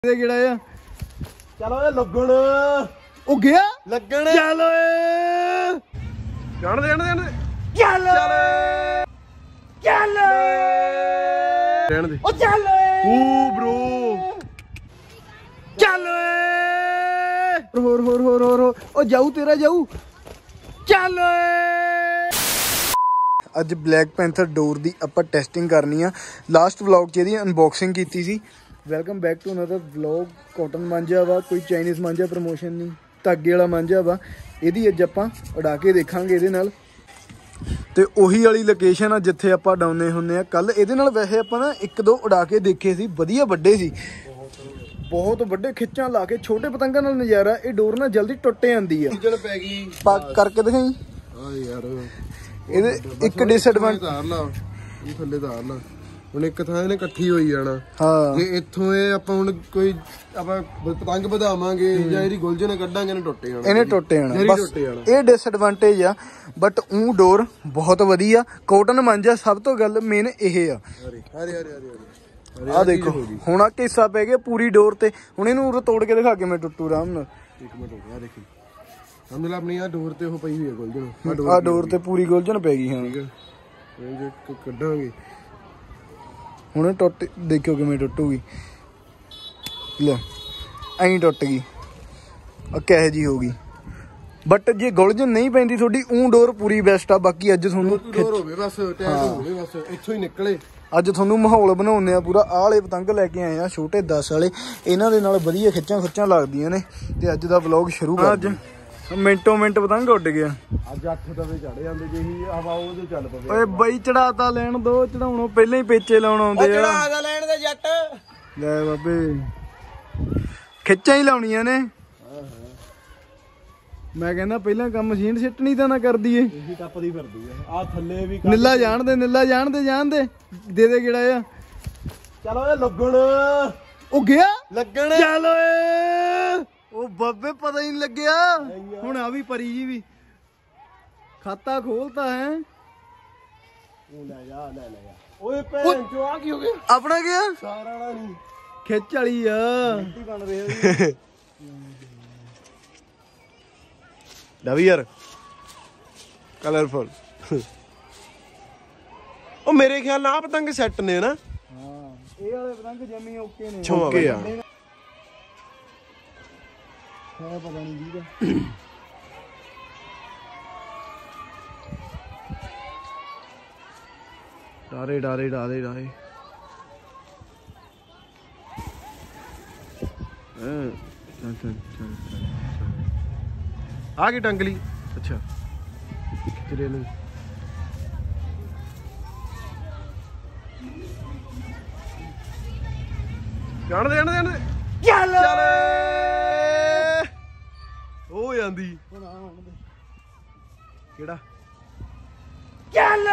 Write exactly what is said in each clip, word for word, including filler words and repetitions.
ਕਿਹੜਾ ਆ ਚਲ ਓਏ ਲੱਗਣ ਉਹ ਗਿਆ ਲੱਗਣ ਚੱਲ ਓਏ ਜਾਣ ਦੇ ਜਾਣ ਦੇ ਜਾਣ ਦੇ ਚੱਲ ਚੱਲ ਰਹਿਣ ਦੇ ਉਹ ਚੱਲ ਓ ਬ్రో ਚੱਲ ਓਏ ਹੋਰ ਹੋਰ ਹੋਰ ਹੋਰ ਉਹ ਜਾਊ ਤੇਰਾ ਜਾਊ ਚੱਲ ਓਏ। ਅੱਜ ਬਲੈਕ ਪੈਂਥਰ ਡੋਰ ਦੀ ਆਪਾਂ ਟੈਸਟਿੰਗ ਕਰਨੀ ਆ। ਲਾਸਟ ਵਲੌਗ 'ਚ ਇਹਦੀ ਅਨਬॉक्सिंग ਕੀਤੀ ਸੀ। Welcome back to another vlog. Cotton ਮਾਂਜਾ ਵਾ, ਕੋਈ ਚਾਈਨੀਜ਼ ਮਾਂਜਾ ਪ੍ਰਮੋਸ਼ਨ ਨਹੀਂ, ਧਾਗੇ ਵਾਲਾ ਮਾਂਜਾ ਵਾ। ਇਹਦੀ ਅੱਜ ਆਪਾਂ ਉਡਾ ਕੇ ਦੇਖਾਂਗੇ ਇਹਦੇ ਨਾਲ, ਤੇ ਉਹੀ ਵਾਲੀ ਲੋਕੇਸ਼ਨ ਆ ਜਿੱਥੇ ਆਪਾਂ ਉਡਾਉਂਦੇ ਹੁੰਦੇ ਆ। ਕੱਲ ਇਹਦੇ ਨਾਲ ਵੈਸੇ ਆਪਾਂ ਨਾ ਇੱਕ ਦੋ ਉਡਾ ਕੇ ਦੇਖੇ ਸੀ, ਵਧੀਆ ਵੱਡੇ ਸੀ, ਬਹੁਤ ਵੱਡੇ ਖਿੱਚਾਂ ਲਾ ਕੇ। ਛੋਟੇ ਪਤੰਗਾਂ ਨਾਲ ਨਜ਼ਾਰਾ, ਇਹ ਡੋਰ ਨਾ ਜਲਦੀ ਟੁੱਟ ਜਾਂਦੀ ਆ। ਇੰਜਣ ਪੈ ਗਈ ਪੱਕ ਕਰਕੇ ਦਿਖਾਈ। ਆ ਯਾਰ ਇਹਦੇ ਇੱਕ ਡਿਸਐਡਵਾਂਟੇਜ ਧਾਰ ਲਾ, ਇਹ ਥੱਲੇ ਧਾਰ ਲਾ। ਹੁਣ ਇੱਕ ਥਾਂ ਇਹਨੇ ਇਕੱਠੀ ਹੋਈ ਜਾਣਾ। ਹਾਂ, ਜੇ ਇੱਥੋਂ ਇਹ ਆਪਾਂ ਹੁਣ ਕੋਈ ਆਪਾਂ ਪਤੰਗ ਵਧਾਵਾਂਗੇ ਜਾਂ ਇਹਦੀ ਗੁਲਜਨ ਕੱਢਾਂਗੇ ਇਹਨੇ ਟੁੱਟ ਜਾਣਾ, ਇਹਨੇ ਟੁੱਟ ਜਾਣਾ ਬਸ। ਇਹ ਡਿਸਐਡਵਾਂਟੇਜ ਆ, ਬਟ ਉਹ ਡੋਰ ਬਹੁਤ ਵਧੀਆ। ਕਾਟਨ ਮਾਂਜਾ ਸਭ ਤੋਂ ਗੱਲ ਮੇਨ ਇਹ ਆ। ਹਰੇ ਹਰੇ ਹਰੇ ਆ ਦੇਖੋ ਹੁਣ ਆ ਕਿੱਸਾ ਪੈ ਗਿਆ ਪੂਰੀ ਡੋਰ ਤੇ। ਹੁਣ ਇਹਨੂੰ ਉਰ ਤੋੜ ਕੇ ਦਿਖਾ ਕੇ ਮੈਂ ਟੁੱਟੂ ਆਰਾਮ ਨਾਲ। ਇੱਕ ਮਿੰਟ ਹੋ ਗਿਆ, ਦੇਖੀ ਸਮਝ ਲੈ ਆਪਣੀ ਆ ਡੋਰ ਤੇ ਉਹ ਪਈ ਹੋਈ ਹੈ ਗੁਲਜਨ। ਆ ਡੋਰ ਤੇ ਪੂਰੀ ਗੁਲਜਨ ਪੈ ਗਈ। ਹਾਂ, ਠੀਕ ਹੈ, ਇਹ ਜੇ ਕੱਢਾਂਗੇ ਹੁਣ ਟੁੱਟ, ਦੇਖਿਓ ਕਿਵੇਂ ਟੁੱਟੂਗੀ। ਲੈ ਐਂ ਟੁੱਟ ਗਈ, ਆ ਕਿਹੋ ਜੀ ਹੋ ਗਈ। ਬਟ ਜੇ ਗੁਲਜਨ ਨਹੀਂ ਪੈਂਦੀ ਤੁਹਾਡੀ, ਊਂ ਡੋਰ ਪੂਰੀ ਬੈਸਟ ਆ। ਬਾਕੀ ਅੱਜ ਤੁਹਾਨੂੰ ਡੋਰ ਹੋਵੇ ਬਸ, ਟੈਟ ਹੋਵੇ ਬਸ, ਇੱਥੋਂ ਹੀ ਨਿਕਲੇ। ਅੱਜ ਤੁਹਾਨੂੰ ਮਾਹੌਲ ਬਣਾਉਂਦੇ ਆ ਪੂਰਾ। ਆਹ ਵਾਲੇ ਪਤੰਗ ਲੈ ਕੇ ਆਏ ਆ, ਛੋਟੇ ਦਸ ਵਾਲੇ। ਇਹਨਾਂ ਦੇ ਨਾਲ ਵਧੀਆ ਖਿੱਚਾਂ ਖਿੱਚਾਂ ਲੱਗਦੀਆਂ ਨੇ। ਤੇ ਅੱਜ ਦਾ ਵਲੌਗ ਸ਼ੁਰੂ ਕਰ। ਅੱਜ ਮਿੰਟੋ ਮਿੰਟ ਪਤੰਗ ਉੱਡ ਗਿਆ। ਅੱਜ ਅੱਠ ਦਵੇ ਚੜ ਜਾਂਦੇ, ਜੇ ਹੀ ਹਵਾ ਉਹਦੇ ਚੱਲ ਪਵੇ। ਓਏ ਬਈ ਚੜਾਤਾ ਲੈਣ ਦੋ, ਚੜਾਉਣੋਂ ਪਹਿਲਾਂ ਹੀ ਪੇਚੇ ਲਾਉਣ ਆਉਂਦੇ ਆ। ਚੜਾ ਦਾ ਲੈਣ ਦੇ ਜੱਟ ਲੈ ਬਾਬੇ, ਖਿੱਚਾਂ ਹੀ ਲਾਉਣੀਆਂ ਨੇ। ਮੈਂ ਕਹਿੰਦਾ ਪਹਿਲਾਂ ਕੰਮ ਮਸ਼ੀਨ ਸਿੱਟਣੀ ਤਾਂ ਨਾ ਕਰਦੀ ਏ। ਇਹੀ ਟੱਪਦੀ ਫਿਰਦੀ ਆ। ਆ ਥੱਲੇ ਵੀ ਨਿੱਲਾ ਜਾਣ ਦੇ, ਨਿੱਲਾ ਜਾਣ ਦੇ, ਜਾਣ ਦੇ, ਦੇ ਦੇ ਕਿਹੜਾ ਆ। ਚਲ ਓਏ ਲੱਗਣ ਉਹ ਗਿਆ ਲੱਗਣ ਚੱਲ ਓਏ। ਉਹ ਬਾਬੇ ਪਤਾ ਹੀ ਨਹੀਂ ਲੱਗਿਆ। ਹੁਣ ਆ ਵੀ ਪਰੀ ਜੀ ਵੀ ਖਾਤਾ ਖੋਲਤਾ ਹੈ। ਉਹ ਲੈ ਜਾ ਲੈ ਲੈ ਜਾ। ਓਏ ਭੈਣ ਚੋ ਆ ਕੀ ਹੋ ਗਿਆ? ਆਪਣਾ ਗਿਆ ਸਾਰਾ ਵਾਲਾ ਨਹੀਂ, ਖਿੱਚ ਵਾਲੀ ਆ। ਮਿੱਟੀ ਬਣ ਰਹੀ ਡਵੀ ਯਾਰ ਕਲਰਫੁਲ। ਉਹ ਮੇਰੇ ਖਿਆਲ ਨਾਲ ਆ ਪਤੰਗ ਸੈੱਟ ਨੇ ਨਾ। ਹਾਂ, ਇਹ ਵਾਲੇ ਪਤੰਗ ਜਮੀ ਓਕੇ ਨੇ। ਓਕੇ ਆ, ਹੈ ਪਤਾ ਨਹੀਂ ਜੀ ਦਾ। ਡਾਰੇ ਡਾਰੇ ਡਾਰੇ ਡਾਰੇ ਆ ਗਈ ਟੰਗਲੀ। ਅੱਛਾ ਕਿਰੇ ਨੂੰ ਜਾਣ ਦੇ ਜਾਣ ਦੇ ਜਾਣ ਦੇ ਚੱਲ ਹੋ ਜਾਂਦੀ। ਕਿਹੜਾ ਚੱਲ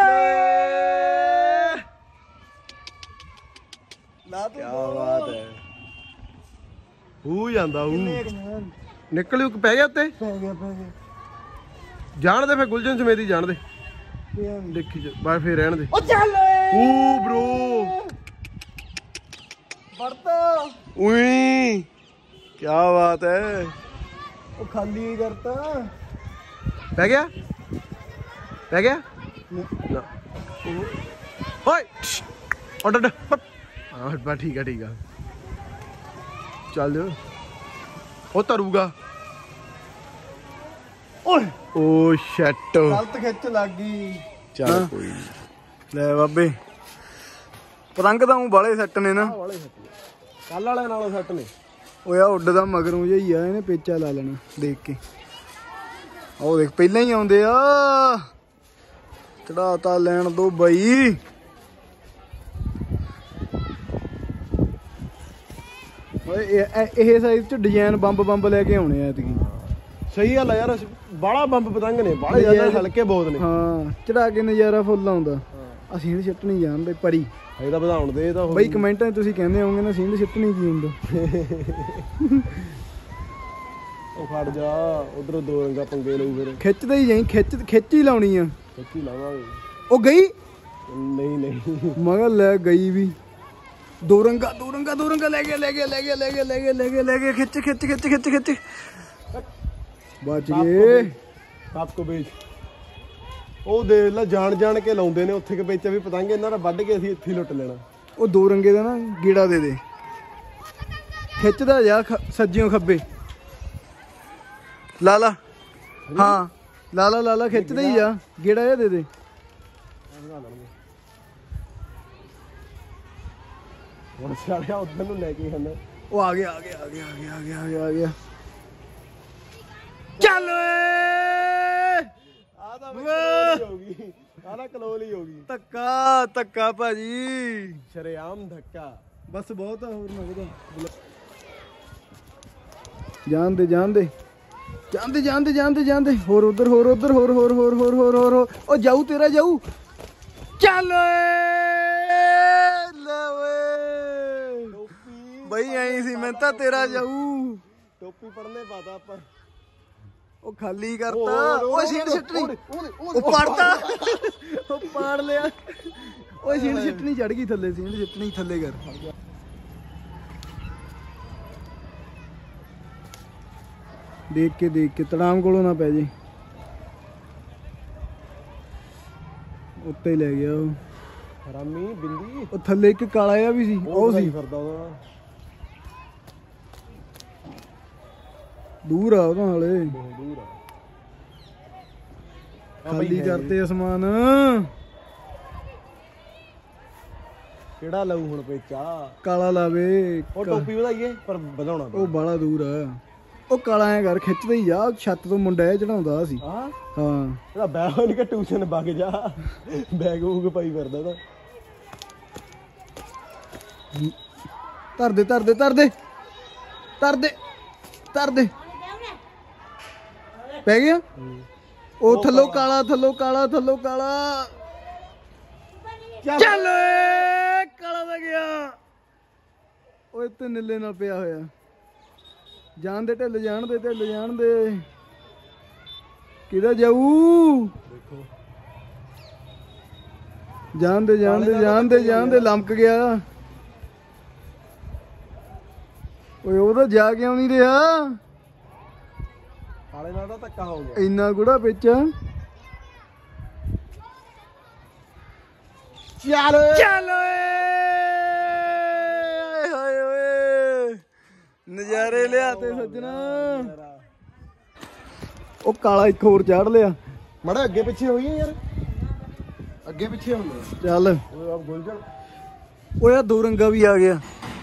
ਲਾ ਕੀ ਬਾਤ ਹੈ। ਹੋ ਜਾਂਦਾ ਉਹ ਨਿਕਲ ਉਹ ਪੈ ਗਿਆ ਉੱਤੇ। ਪੈ ਗਿਆ ਪੈ ਗਿਆ। ਜਾਣ ਦੇ ਫੇ ਗੁਲਜਨ ਸਮੇਤੀ ਜਾਣ ਦੇ। ਦੇਖੀ ਬਾਏ ਫੇਰ ਰਹਿਣ ਦੇ। ਉਹ ਚੱਲ ਓ ਬ్రో ਵਰਤਾ ਉਈ ਕੀ ਬਾਤ ਹੈ। ਉਹ ਖਾਲੀ ਹੀ ਕਰਤਾ। ਪੈ ਗਿਆ ਪੈ ਗਿਆ ਨਾ ਓਏ ਆਰਡਰ ਹਾਂ ਬਾ ਠੀਕ ਆ ਠੀਕ ਆ ਚੱਲ ਉਹ ਤਰੂਗਾ। ਓਏ ਓ ਸ਼ੈਟ ਗਲਤ ਖਿੱਚ ਲੱਗ ਗਈ। ਚੱਲ ਕੋਈ ਲੈ ਬਾਬੇ ਪਤੰਗ ਤਾਂ ਉਹ ਬਾਲੇ ਸੈੱਟ ਨੇ ਨਾ। ਕੱਲ ਵਾਲਿਆਂ ਨਾਲੋਂ ਸੈੱਟ ਨੇ। ਓਏ ਆ ਉੱਡਦਾ ਮਗਰੋਂ ਜਿਹਾ ਹੀ ਆ, ਇਹਨੇ ਪੇਚਾ ਲਾ ਲੈਣਾ ਦੇਖ ਕੇ। ਉਹ ਦੇਖ ਪਹਿਲਾਂ ਹੀ ਆਉਂਦੇ ਆ। ਚੜਾਤਾ ਲੈਣ ਦੋ ਬਈ। ਓਏ ਇਹ ਸਾਈਜ਼ ਚ ਡਿਜ਼ਾਈਨ ਬੰਬ ਬੰਬ ਲੈ ਕੇ ਆਉਣੇ ਆ ਐਤਕੀ। ਸਹੀ ਗੱਲ ਆ ਯਾਰ, ਬਾਲਾ ਬੰਬ ਪਤੰਗ ਨੇ, ਬਾਲੇ ਜ਼ਿਆਦਾ ਹਲਕੇ ਬਹੁਤ ਨੇ। ਹਾਂ, ਚੜਾ ਕੇ ਨਜ਼ਾਰਾ ਫੁੱਲ ਆਉਂਦਾ। ਅਸੀਂ ਨਹੀਂ ਸਿੱਟਣੀ ਜਾਣਦੇ ਪਰੀ। ਇਹ ਤਾਂ ਵਧਾਉਣ ਦੇ ਤਾਂ ਬਈ ਕਮੈਂਟਾਂ 'ਚ ਤੁਸੀਂ ਕਹਿੰਦੇ ਹੋਵੋਗੇ ਨਾ ਸਿੰਧ ਸਿੱਟਣੀ ਕੀ ਹੁੰਦਾ। ਉਹ ਖੜ ਜਾ, ਉਧਰੋਂ ਦੋ ਰੰਗਾ ਪੰਗੇ ਲਊ ਫਿਰ। ਖਿੱਚਦੇ ਹੀ ਜਾਈ, ਖਿੱਚ ਖਿੱਚ ਹੀ ਲਾਉਣੀ ਆ। ਖਿੱਚ ਹੀ ਲਾਵਾਂਗੇ। ਉਹ ਗਈ ਨਹੀਂ ਨਹੀਂ ਮਗਰ ਲੈ ਗਈ ਵੀ। दो रंगा दो रंगा दो रंगा ले गया ले गया ले गया ले गया ले गया ले गया ले गया खिच खिच खिच खिच खिच बच गए। आपको बेच ਉਹ ਦੇ ਲੈ ਜਾਣ ਜਾਣ ਕੇ ਲਾਉਂਦੇ ਨੇ ਉੱਥੇ ਕਿ ਵਿੱਚ ਵੀ ਪਤੰਗ ਇਹਨਾਂ ਦਾ ਵੱਢ ਕੇ ਅਸੀਂ ਇੱਥੇ ਲੁੱਟ ਲੈਣਾ। ਉਹ ਦੋ ਰੰਗੇ ਦਾ ਨਾ ਗੇੜਾ ਦੇ ਦੇ ਖਿੱਚਦਾ ਜਾ ਸੱਜਿਓਂ ਖੱਬੇ ਲਾ ਲਾ ਹਾਂ ਲਾ ਲਾ ਲਾ ਲਾ ਖਿੱਚਦਾ ਹੀ ਜਾ ਗੇੜਾ ਇਹ ਦੇ ਦੇ। ਹੁਣ ਸਾਲਿਆ ਉਧਰ ਨੂੰ ਲੈ ਕੇ ਹਨ ਉਹ ਆ ਗਿਆ ਆ ਗਿਆ ਆ ਗਿਆ ਆ ਗਿਆ ਆ ਗਿਆ ਆ ਗਿਆ ਆ ਗਿਆ ਚੱਲ ਹੋਗੀ ਆਹ ਕਲੋਲ ਹੀ ਹੋਗੀ ਧੱਕਾ ਧੱਕਾ ਭਾਜੀ ਸ਼ਰੇਆਮ ਧੱਕਾ ਬਸ ਬਹੁਤ ਆ ਹੋਰ ਨਾ ਜਾਣ ਦੇ ਜਾਣ ਦੇ ਜਾਂਦੇ ਜਾਂਦੇ ਜਾਂਦੇ ਜਾਂਦੇ ਹੋਰ ਉਧਰ ਹੋਰ ਉਧਰ ਹੋਰ ਹੋਰ ਹੋਰ ਹੋਰ ਹੋਰ ਹੋਰ ਉਹ ਜਾਊ ਤੇਰਾ ਜਾਊ ਚੱਲ ਲੈ ਓਏ ਬਈ ਆਈ ਸੀ ਮੈਂ ਤਾਂ ਤੇਰਾ ਜਾਊ ਟੋਪੀ ਪੜਨੇ ਪਾਤਾ ਆਪਾਂ ਉਹ ਖਾਲੀ ਕਰਤਾ ਉਹ ਸੀਟ ਸਿੱਟਣੀ ਉਹ ਪੜਤਾ ਉਹ ਪਾੜ ਲਿਆ ਉਹ ਸੀਟ ਸਿੱਟਣੀ ਚੜ ਗਈ ਥੱਲੇ ਸੀਟ ਸਿੱਟਣੀ ਥੱਲੇ ਕਰ ਦੇਖ ਕੇ ਦੇਖ ਕੇ ਤੜਾਮ ਕੋਲੋਂ ਨਾ ਪੈ ਜੇ ਉੱਤੇ ਲੈ ਗਿਆ ਉਹ ਹਰਾਮੀ ਬਿੰਦੀ ਉਹ ਥੱਲੇ ਇੱਕ ਕਾਲਾ ਜਿਹਾ ਵੀ ਸੀ ਉਹ ਸੀ ਫਿਰਦਾ ਉਹਦਾ ਦੂਰ ਆ ਉਹਦਾ ਹਾਲੇ ਬਹੁਤ ਦੂਰ ਆ ਖਾਲੀ ਕਰਤੇ ਅਸਮਾਨ ਕਿਹੜਾ ਲਾਊ ਹੁਣ ਪੇਚਾ ਕਾਲਾ ਲਾਵੇ ਉਹ ਟੋਪੀ ਵਧਾਈਏ ਪਰ ਵਧਾਉਣਾ ਉਹ ਬਾਲਾ ਦੂਰ ਆ ਉਹ ਕਾਲਾ ਐ ਕਰ ਖਿੱਚਦਾ ਹੀ ਜਾ ਛੱਤ ਤੋਂ ਮੁੰਡਾ ਚੜਾਉਂਦਾ ਸੀ ਹਾਂ ਹਾਂ ਇਹਦਾ ਬੈਗ ਨਹੀਂ ਕਿ ਟਿਊਸ਼ਨ ਵਗ ਜਾ ਬੈਗ ਬੂਗ ਪਾਈ ਫਿਰਦਾ ਤਾਂ ਧਰ ਦੇ ਧਰ ਦੇ ਧਰ ਦੇ ਧਰ ਦੇ ਧਰ ਦੇ ਪੈ ਗਿਆ ਉਹ ਥੱਲੋਂ ਕਾਲਾ ਥੱਲੋਂ ਕਾਲਾ ਥੱਲੋਂ ਕਾਲਾ ਚੱਲ ਕਾਲਾ ਦਾ ਗਿਆ ਓਏ ਤੇ ਨੀਲੇ ਨਾਲ ਪਿਆ ਹੋਇਆ ਜਾਣ ਦੇ ਢਿੱਲ ਜਾਣ ਦੇ ਢਿੱਲ ਜਾਣ ਦੇ ਕਿਹਦਾ ਜਾਊ ਦੇਖੋ ਜਾਣ ਦੇ ਜਾਣ ਦੇ ਜਾਣ ਦੇ ਜਾਣ ਦੇ ਲਮਕ ਗਿਆ ਓਏ ਉਹਦਾ ਜਾ ਕੇ ਆਉਂ ਨਹੀਂ ਰਿਹਾ ਕਾਲੇ ਨਾਲ ਦਾ ਧੱਕਾ ਹੋ ਗਿਆ ਇੰਨਾ ਗੁੜਾ ਵਿੱਚ ਚੱਲ ਚੱਲ ਓਏ ਹਾਏ ਓਏ ਨਜ਼ਾਰੇ ਲਿਆਤੇ ਸੱਜਣਾ ਉਹ ਕਾਲਾ ਇੱਕ ਹੋਰ ਚਾੜ ਲਿਆ ਮੜਾ ਅੱਗੇ ਪਿੱਛੇ ਹੋਈਏ ਯਾਰ ਅੱਗੇ ਪਿੱਛੇ ਹੁੰਦਾ ਚੱਲ ਓਏ ਆਪ ਗੁਲਜਣ ਓਏ ਆ ਦੋ ਰੰਗਾ ਵੀ ਆ ਗਿਆ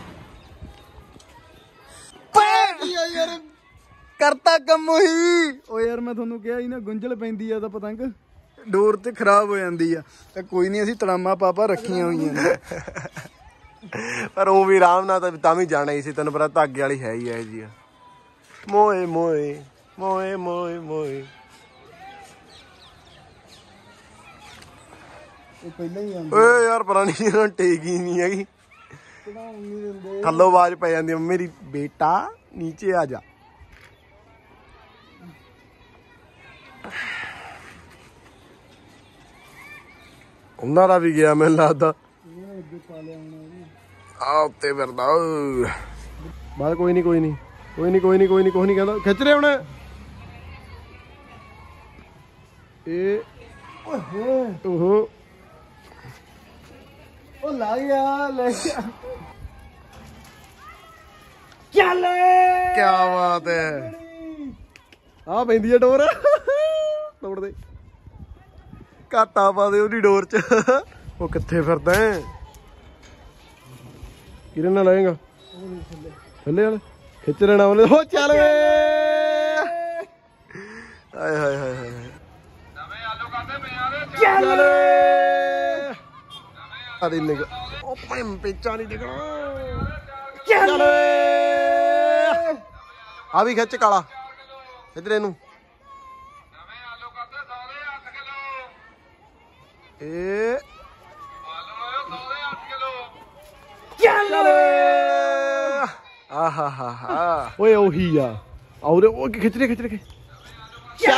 ਯਾਰ ਕਰਤਾ ਕੰਮ ਉਹੀ ਓ ਯਾਰ ਮੈਂ ਤੁਹਾਨੂੰ ਕਿਹਾ ਸੀ ਨਾ ਗੁੰਝਲ ਪੈਂਦੀ ਆ ਤਾਂ ਪਤੰਗ ਡੋਰ ਤੇ ਖਰਾਬ ਹੋ ਜਾਂਦੀ ਆ ਤੇ ਕੋਈ ਨਹੀਂ ਅਸੀਂ ਤੜਾਮਾ ਪਾਪਾ ਰੱਖੀਆਂ ਹੋਈਆਂ ਨੇ ਪਰ ਉਹ ਵੀ ਆਰਾਮ ਨਾਲ ਤਾਂ ਵੀ ਜਾਣਾ ਹੀ ਸੀ ਤੈਨੂੰ ਪਤਾ ਧਾਗੇ ਵਾਲੀ ਹੈ ਹੀ ਹੈ ਜੀ ਮੋਏ ਮੋਏ ਮੋਏ ਮੋਏ ਮੋਏ ਇਹ ਪਹਿਲਾਂ ਹੀ ਆਂਦਾ ਓਏ ਯਾਰ ਪਤਾ ਨਹੀਂ ਇਹਨਾਂ ਟੇਕ ਹੀ ਨਹੀਂ ਹੈਗੀ ਚੜਾਉਣ ਨਹੀਂ ਦਿੰਦੇ ਥੱਲੋਂ ਆਵਾਜ਼ ਪੈ ਜਾਂਦੀ ਮੇਰੀ ਬੇਟਾ ਨੀਚੇ ਆ ਜਾ ਉਹਨਾਂ ਦਾ ਵੀ ਗਿਆ ਮੈਨੂੰ ਲੱਗਦਾ ਆ ਉੱਤੇ ਫਿਰਦਾ ਬਾਅਦ ਕੋਈ ਨਹੀਂ ਕੋਈ ਨਹੀਂ ਕੋਈ ਨਹੀਂ ਕੋਈ ਨਹੀਂ ਕੋਈ ਨਹੀਂ ਕੁਛ ਨਹੀਂ ਕਹਿੰਦਾ ਖਿੱਚ ਰਹੇ ਹੁਣ ਇਹ ਓਏ ਓਹੋ ਉਹ ਲੱਗ ਗਿਆ ਲੈ ਗਿਆ ਚੱਲ ਕੀ ਬਾਤ ਹੈ ਆ ਪੈਂਦੀ ਹੈ ਡੋਰ ਤੋੜ ਦੇ ਘਾਟਾ ਪਾ ਦੇ ਉਹਦੀ ਡੋਰ ਚ ਉਹ ਕਿੱਥੇ ਫਿਰਦਾ ਕਿਹਦੇ ਨਾਲ ਲਾਏਗਾ ਥੱਲੇ ਵਾਲੇ ਖਿੱਚ ਲੈਣਾ ਉਹਨੇ ਹੋ ਚੱਲ ਵੇ ਹਾਏ ਹਾਏ ਹਾਏ ਹਾਏ ਨਵੇਂ ਆਲੂ ਕਰਦੇ ਪਏ ਆ ਚੱਲ ਆਦੀ ਨਿਕ ਉਹ ਪੰਮ ਪੇਚਾ ਨਹੀਂ ਦਿਖਣਾ ਚੱਲ ਆ ਵੀ ਖਿੱਚ ਕਾਲਾ ਇਧਰ ਇਹਨੂੰ ਨਵੇਂ ਆਲੂ ਕਰਦੇ ਸਾਰੇ ਅੱਠ ਕਿਲੋ ਇਹ ਆਲੂ ਸਾਰੇ ਅੱਠ ਕਿਲੋ ਚੱਲ ਆਹਾ ਹਾ ਹਾ ਓਏ ਉਹੀ ਆ ਔਰੇ ਉਹ ਖਿੱਚ ਰਹੇ ਖਿੱਚ ਰਹੇ ਚੱਲ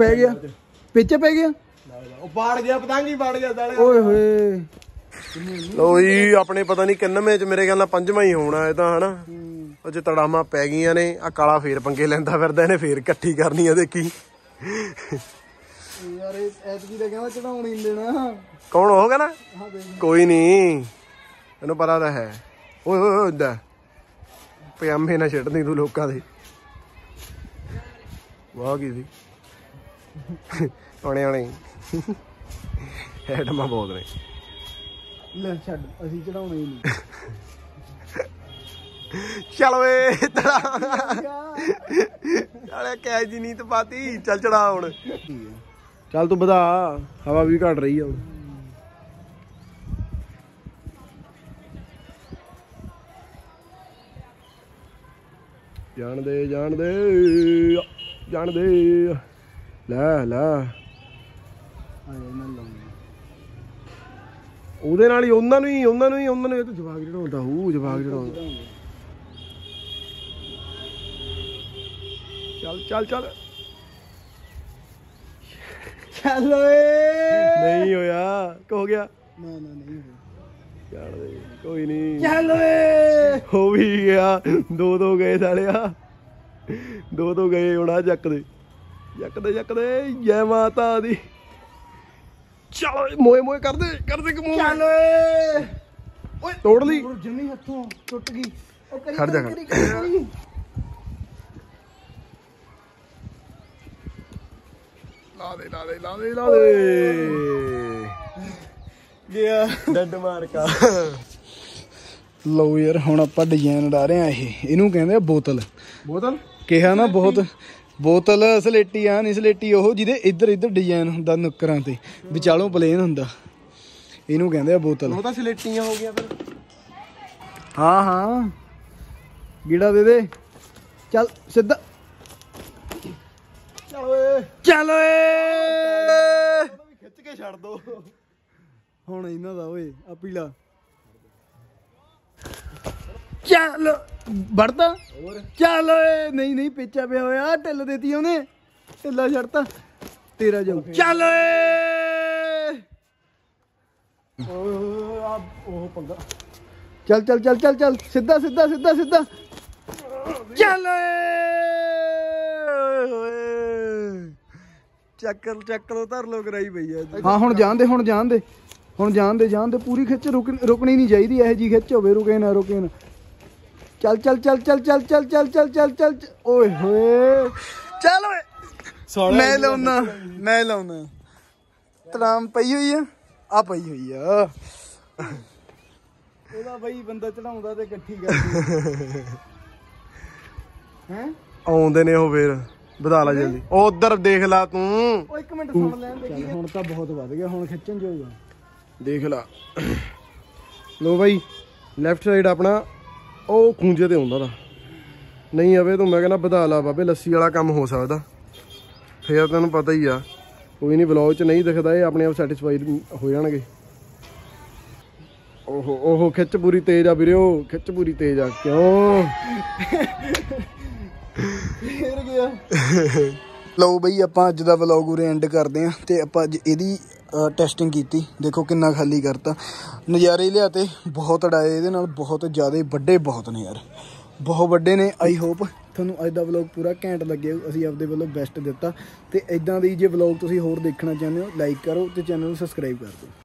ਪੈ ਗਿਆ ਪਿੱਛੇ ਪੈ ਗਿਆ ਉਹ ਪਾੜ ਗਿਆ ਪਤੰਗ ਹੀ ਪਾੜ ਗਿਆ ਸਾਲੇ ਓਏ ਹੋਏ ਲੋ ਜੀ ਆਪਣੇ ਪਤਾ ਨਹੀਂ ਕਿੰਨਵੇਂ ਚ ਮੇਰੇ ਖਿਆਲ ਨਾਲ ਪੰਜਵਾਂ ਹੀ ਹੋਣਾ ਇਹ ਤਾਂ ਹਨਾ ਉਹ ਚ ਤੜਾਮਾਂ ਪੈ ਗਈਆਂ ਨੇ ਆ ਕਾਲਾ ਫੇਰ ਪੰਗੇ ਲੈਂਦਾ ਫਿਰਦਾ ਇਹਨੇ ਫੇਰ ਇਕੱਠੀ ਕਰਨੀ ਆ ਦੇਖੀ ਯਾਰ ਐਤਕੀ ਤਾਂ ਕਹਿੰਦਾ ਚੜਾਉਣੀ ਨਹੀਂ ਦੇਣਾ ਕੌਣ ਹੋਗਾ ਨਾ ਕੋਈ ਨਹੀਂ ਇਹਨੂੰ ਪਤਾ ਤਾਂ ਹੈ ਓਏ ਓਏ ਓਏ ਇਦਾਂ ਪਜਾਮੇ ਨਾ ਛੱਡਦੀ ਤੂੰ ਲੋਕਾਂ ਦੇ ਵਾਹ ਕੀ ਸੀ ਆਣੇ ਆਣੇ ਹੈਡਮਾਂ ਬਹੁਤ ਨੇ ਲੈ ਛੱਡ ਅਸੀਂ ਚੜਾਉਣਾ ਹੀ ਨਹੀਂ ਚਲ ਓਏ ਨਾਲੇ ਕੈ ਜੀ ਨੀਤ ਪਾਤੀ ਚੱਲ ਚੜਾ ਹੁਣ ਚੱਲ ਤੂੰ ਵਧਾ ਹਵਾ ਵੀ ਘਟ ਰਹੀ ਆ ਜਾਣ ਦੇ ਜਾਣ ਦੇ ਜਾਣ ਦੇ ਲੈ ਲੈ ਉਹਦੇ ਨਾਲ ਹੀ ਉਹਨਾਂ ਨੂੰ ਹੀ ਉਹਨਾਂ ਨੂੰ ਹੀ ਉਹਨਾਂ ਨੂੰ ਇਹ ਤਾਂ ਜਵਾਕ ਚੜਾਉਂਦਾ ਹੂ ਜਵਾਕ ਚੜਾਉਂਦਾ ਚੱਲ ਚੱਲ ਚੱਲ ਚੱਲ ਓਏ ਨਹੀਂ ਹੋਇਆ ਕੀ ਹੋ ਗਿਆ ਨਾ ਨਾ ਨਹੀਂ ਹੋਇਆ ਚੱਲ ਦੇ ਕੋਈ ਨਹੀਂ ਚੱਲ ਓਏ ਹੋ ਵੀ ਗਿਆ ਦੋ ਦੋ ਗਏ ਸਾਲਿਆ ਦੋ ਦੋ ਗਏ ਹੁਣ ਆ ਚੱਕ ਦੇ ਚੱਕ ਦੇ ਚੱਕ ਦੇ ਜੈ ਮਾਤਾ ਦੀ ਚਲ ਮੋਏ ਮੋਏ ਕਰਦੇ ਕਰਦੇ ਕਿ ਚੱਲ ਓਏ ਓਏ ਤੋੜ ਲਈ ਜੰਮੀ ਹੱਥੋਂ ਟੁੱਟ ਗਈ ਉਹ ਕਰੀ ਖੜ ਜਾ ਕਰੀ ਕਰੀ ਲਾ ਦੇ ਲਾ ਦੇ ਲਾ ਦੇ ਲਾ ਦੇ ਗਿਆ ਡੱਡ ਮਾਰ ਕਾ ਲਓ ਯਾਰ ਹੁਣ ਆਪਾਂ ਡਿਜ਼ਾਈਨ ਡਾ ਰਹੇ ਆ ਇਹ ਇਹਨੂੰ ਕਹਿੰਦੇ ਆ ਬੋਤਲ ਬੋਤਲ ਕਿਹਾ ਨਾ ਬਹੁਤ ਬੋਤਲ ਸਲੇਟੀ ਆ ਨਹੀਂ ਸਲੇਟੀ ਉਹ ਜਿਹਦੇ ਇੱਧਰ ਇੱਧਰ ਡਿਜ਼ਾਈਨ ਹੁੰਦਾ ਨੁੱਕਰਾਂ ਤੇ ਵਿਚਾਲੋਂ ਪਲੇਨ ਹੁੰਦਾ ਇਹਨੂੰ ਕਹਿੰਦੇ ਆ ਬੋਤਲ ਉਹ ਤਾਂ ਸਲੇਟੀਆਂ ਹੋ ਗਿਆ ਫਿਰ ਹਾਂ ਹਾਂ ਗੀੜਾ ਦੇ ਦੇ ਚੱਲ ਸਿੱਧਾ ਚੱਲ ਓਏ ਚੱਲ ਓਏ ਖਿੱਚ ਕੇ ਛੱਡ ਦੋ ਹੁਣ ਇਹਨਾਂ ਦਾ ਓਏ ਆ ਪੀਲਾ ਚੱਲ ਵੜਦਾ ਚੱਲ ਓਏ ਨਹੀਂ ਨਹੀਂ ਪਿੱਛਾ ਪਿਆ ਹੋਇਆ ਢਿੱਲ ਦੇਤੀ ਉਹਨੇ ਢਿੱਲਾ ਛੱਡਤਾ ਤੇਰਾ ਜਾਊ ਚੱਲ ਓਏ ਓ ਆ ਉਹ ਪੰਗਾ ਚੱਲ ਚੱਲ ਚੱਲ ਚੱਲ ਚੱਲ ਸਿੱਧਾ ਸਿੱਧਾ ਸਿੱਧਾ ਸਿੱਧਾ ਚੱਲ ਓਏ ਚੱਕਰ ਚੱਕਰ ਧਰ ਲੋ ਕਰਾਈ ਪਈ ਆ ਹਾਂ ਹੁਣ ਜਾਣ ਦੇ ਹੁਣ ਜਾਣ ਦੇ ਹੁਣ ਜਾਣ ਦੇ ਜਾਣ ਦੇ ਪੂਰੀ ਖਿੱਚ ਰੁਕ ਰੁਕਣੀ ਨਹੀਂ ਚਾਹੀਦੀ ਇਹੋ ਜੀ ਖਿੱਚ ਹੋਵੇ ਰੁਕੇ ਨਾ ਰੁਕੇ ਨਾ ਚੱਲ ਚੱਲ ਚੱਲ ਚੱਲ ਚੱਲ ਚੱਲ ਚੱਲ ਚੱਲ ਚੱਲ ਚੱਲ ਓਏ ਹੋਏ ਚੱਲ ਓਏ ਮੈਂ ਲਾਉਣਾ ਮੈਂ ਲਾਉਣਾ ਤਰਾਮ ਪਈ ਹੋਈ ਆ ਆ ਪਈ ਹੋਈ ਆ ਉਹਦਾ ਬਈ ਬੰਦਾ ਚੜਾਉਂਦਾ ਤੇ ਇਕੱਠੀ ਕਰਦੀ ਹੈ ਆਉਂਦੇ ਨੇ ਉਹ ਫੇਰ ਵਧਾ ਲਾ ਜਲਦੀ ਉਹ ਉਧਰ ਦੇਖ ਲਾ ਤੂੰ ਓ ਇੱਕ ਮਿੰਟ ਸੁਣ ਲੈਣ ਦੇ ਹੁਣ ਤਾਂ ਬਹੁਤ ਵੱਧ ਗਿਆ ਹੁਣ ਖਿੱਚਣ ਜਾਊਗਾ ਦੇਖ ਲਾ ਲੋ ਬਾਈ ਲੈਫਟ ਸਾਈਡ ਆਪਣਾ ਉਹ ਖੂੰਜੇ ਤੇ ਆਉਂਦਾ ਦਾ ਨਹੀਂ ਆਵੇ ਤੂੰ ਮੈਂ ਕਹਿੰਦਾ ਵਧਾ ਲਾ ਬਾਬੇ ਲੱਸੀ ਵਾਲਾ ਕੰਮ ਹੋ ਸਕਦਾ ਫੇਰ ਤੈਨੂੰ ਪਤਾ ਹੀ ਆ ਕੋਈ ਨਹੀਂ ਵਲੌਗ 'ਚ ਨਹੀਂ ਦਿਖਦਾ ਇਹ ਆਪਣੇ ਆਪ ਸੈਟੀਸਫਾਈਡ ਹੋ ਜਾਣਗੇ ਓਹੋ ਓਹੋ ਖਿੱਚ ਪੂਰੀ ਤੇਜ਼ ਆ ਵੀਰੇ ਉਹ ਖਿੱਚ ਪੂਰੀ ਤੇਜ਼ ਆ ਕਿਉਂ ਫੇਰ ਗਿਆ ਲਓ ਬਈ ਆਪਾਂ ਅੱਜ ਦਾ ਵਲੌਗ ਉਰੇ ਐਂਡ ਕਰਦੇ ਆਂ ਤੇ ਆਪਾਂ ਅੱਜ ਇਹਦੀ ਟੈਸਟਿੰਗ ਕੀਤੀ ਦੇਖੋ ਕਿੰਨਾ ਖਾਲੀ ਕਰਤਾ ਨਜ਼ਾਰੇ ਲਿਆਤੇ ਬਹੁਤ ਅੜਾਏ ਇਹਦੇ ਨਾਲ ਬਹੁਤ ਜ਼ਿਆਦਾ ਵੱਡੇ ਬਹੁਤ ਨੇ ਯਾਰ ਬਹੁਤ ਵੱਡੇ ਨੇ ਆਈ ਹੋਪ ਤੁਹਾਨੂੰ ਅੱਜ ਦਾ ਵਲੌਗ ਪੂਰਾ ਘੈਂਟ ਲੱਗਿਆ ਅਸੀਂ ਆਪਦੇ ਵੱਲੋਂ ਬੈਸਟ ਦਿੱਤਾ ਤੇ ਇਦਾਂ ਦੀ ਜੇ ਵਲੌਗ ਤੁਸੀਂ ਹੋਰ ਦੇਖਣਾ ਚਾਹੁੰਦੇ ਹੋ ਲਾਈਕ ਕਰੋ ਤੇ ਚੈਨਲ ਨੂੰ ਸਬਸਕ੍ਰਾਈਬ ਕਰ ਦਿਓ